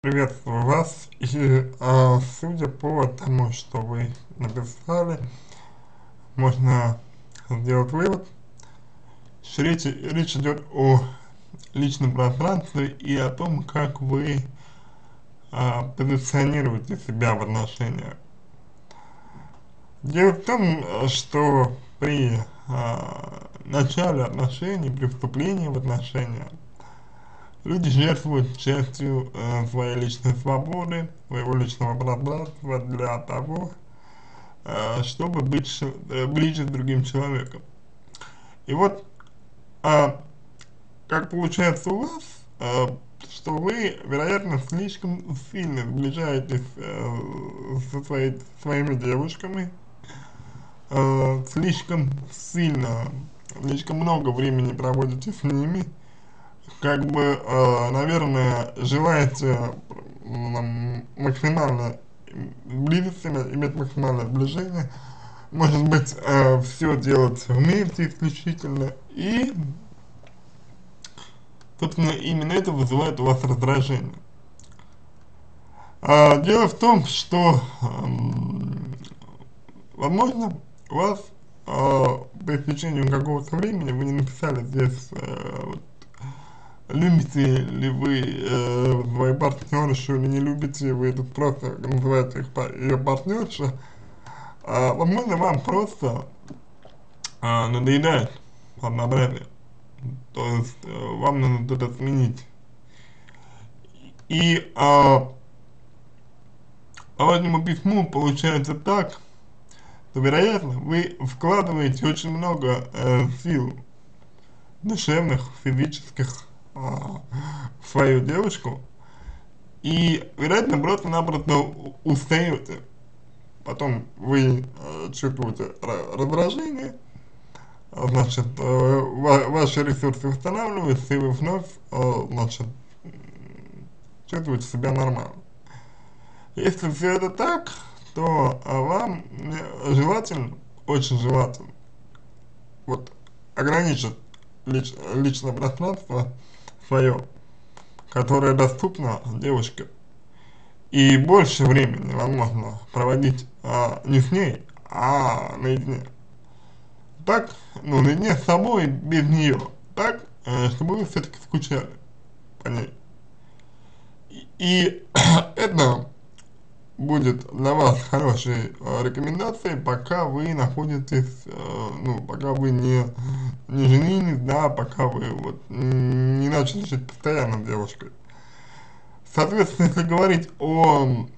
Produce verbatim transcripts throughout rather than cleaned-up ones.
Приветствую вас. И а, судя по тому, что вы написали, можно сделать вывод, что речь, речь идет о личном пространстве и о том, как вы а, позиционируете себя в отношениях. Дело в том, что при а, начале отношений, при вступлении в отношения, люди жертвуют частью э, своей личной свободы, своего личного пространства для того, э, чтобы быть ш- э, ближе к другим человеком. И вот, а, как получается у вас, э, что вы, вероятно, слишком сильно сближаетесь э, со своей, своими девушками, э, слишком сильно, слишком много времени проводите с ними, как бы, э, наверное, желаете м, максимально близости, иметь максимальное сближение, может быть, э, все делать вместе исключительно, и, собственно, именно это вызывает у вас раздражение. А, дело в том, что, эм, возможно, у вас э, по истечению какого-то времени, вы не написали здесь, э, вот, любите ли вы э, свою партнершу или не любите, вы тут просто называете их, па- ее партнерша, а, возможно, вам просто а, надоедает однообразие. То есть э, вам надо это сменить. И а, по вашему письму получается так, что, вероятно, вы вкладываете очень много э, сил душевных, физических а, в свою девушку, и, вероятно, просто-напросто устаете. Потом вы э, чувствуете раздражение, а, значит, э, ва ваши ресурсы восстанавливаются, и вы вновь, э, значит, чувствуете себя нормально. Если все это так, то а, вам э, желательно, очень желательно, вот ограничить лич, личное пространство свое, которое доступно девушке, и больше времени возможно проводить а, не с ней, а наедине. Так, ну, наедине с собой, без нее, так, э, чтобы вы все-таки скучали по ней. И, и это будет для вас хорошей э, рекомендацией, пока вы находитесь, э, ну, пока вы не, не женились, да, пока вы вот не начали жить постоянно с девушкой. Соответственно, если говорить о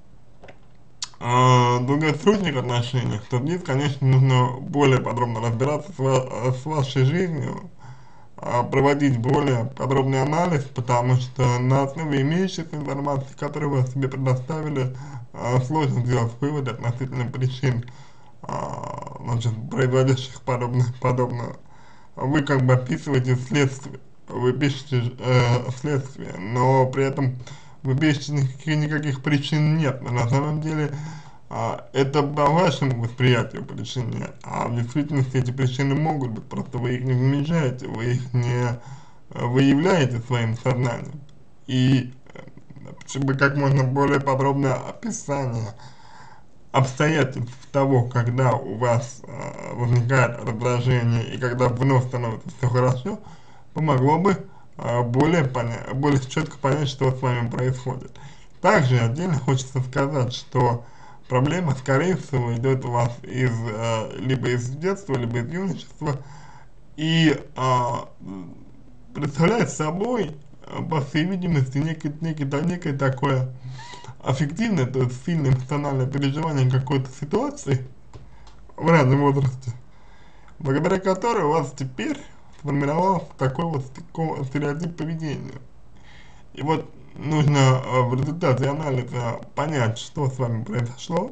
э, долгосрочных отношениях, то здесь, конечно, нужно более подробно разбираться с, ва с вашей жизнью, а, проводить более подробный анализ, потому что на основе имеющейся информации, которую вы себе предоставили, а, сложно сделать выводы относительно причин, а, значит, производящих подобное, подобное. Вы как бы описываете следствие, вы пишете э, следствие, но при этом вы пишете никаких, никаких причин нет. Но на самом деле а, это по вашему восприятию причин нет, а в действительности эти причины могут быть, просто вы их не замечаете, вы их не выявляете своим сознанием. И э, чтобы как можно более подробное описание обстоятельств того, когда у вас э, возникает раздражение и когда вновь становится все хорошо, помогло бы э, более, поня более четко понять, что с вами происходит. Также отдельно хочется сказать, что проблема, скорее всего, идет у вас из, э, либо из детства, либо из юношества, и э, представляет собой, э, по всей видимости, некий, некий, некое такое аффективное, то есть сильное эмоциональное переживание какой-то ситуации в раннем возрасте, благодаря которой у вас теперь сформировался такой вот стереотип поведения. И вот нужно э, в результате анализа понять, что с вами произошло,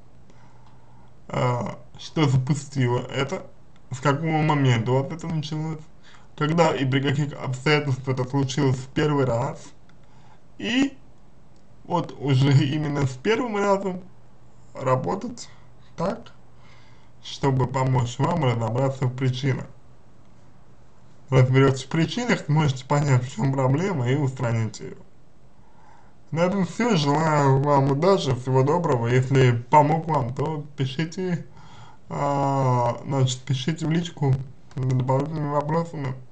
э, что запустило это, с какого момента у вас это началось, когда и при каких обстоятельствах это случилось в первый раз, и вот уже именно с первым разом работать так, чтобы помочь вам разобраться в причинах. Разберетесь в причинах, можете понять, в чем проблема, и устранить ее. На этом все. Желаю вам удачи, всего доброго. Если помог вам, то пишите, а, значит, пишите в личку с дополнительными вопросами.